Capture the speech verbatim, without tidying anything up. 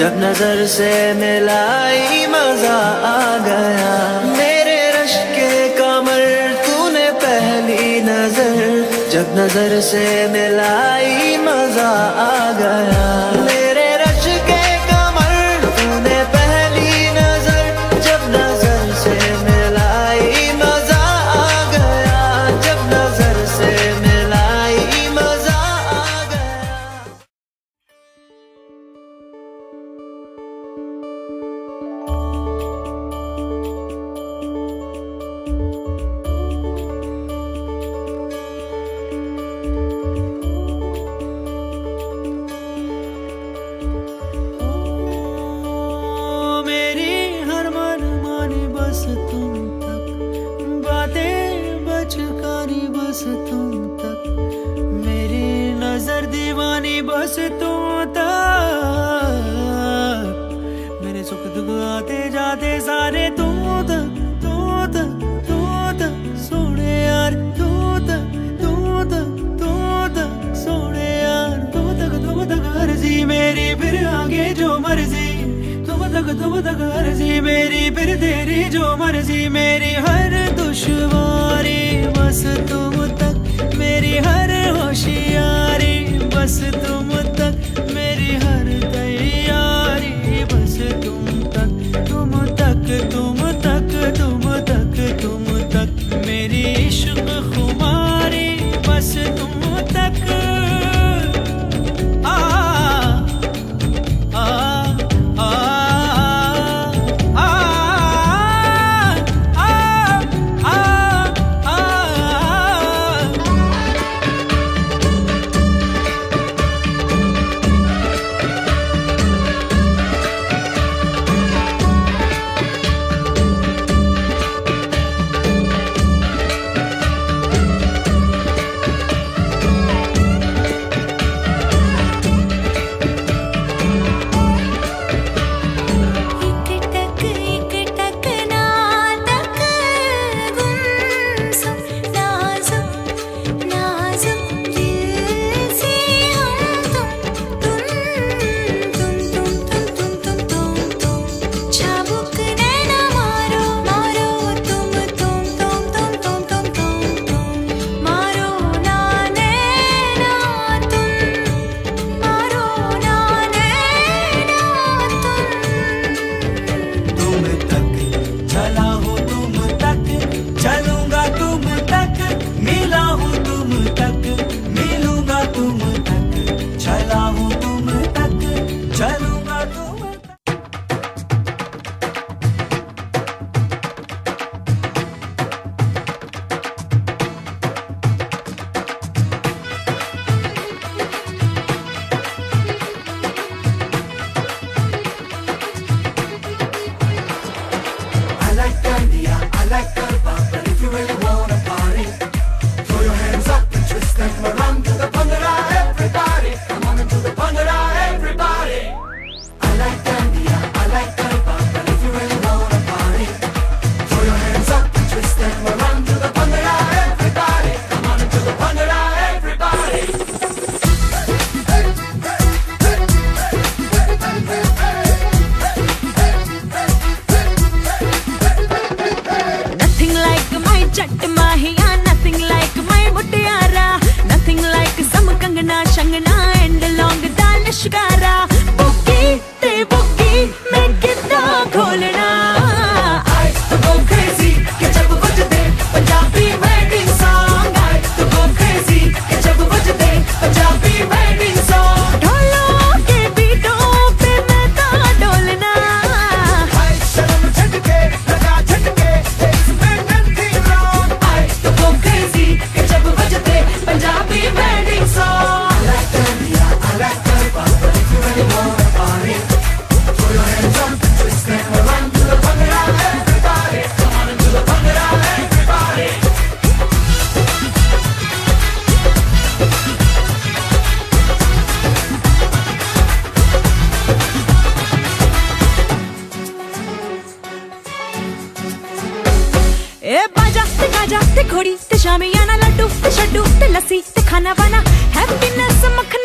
जब नजर से मिलाई मजा आ गया। मेरे रश के कमर तूने पहली नजर, जब नजर से मिलाई मजा आ गया। मेरे रश के कमर तूने पहली नजर, जब नजर से मिलाई मजा आ गया, जब नजर से मिलाई मजा आ गया। बस तुम तक बातें बचकानी, बस तुम तक मेरी नजर दीवानी, बस तुम तक मेरे सुख दुख आते जाते सारे तुम तक, तुम तक, तुम तक सोने यार, तुम तक, तुम तक, तुम तक सोने यार, तुम तक, तुम तक अर्जी मेरी, फिर आगे जो मर्जी, तुम तक, तुम तक अर्जी मेरी, फिर तेरी जो मर्जी। मेरी हर दुश्वारी बस तुम तक, मेरी हर होशियारी बस तुम तक, मेरी हर तैयारी बस तुम तक, तुम तक, तुम तक, तुम तक, तुम तक मेरी इश्क खुमारी बस तुम तक। घोड़ी ते शामियाना लड्डू ते शड्डू ते लस्सी ते खाना वाना हैप्पीनेस मक्खन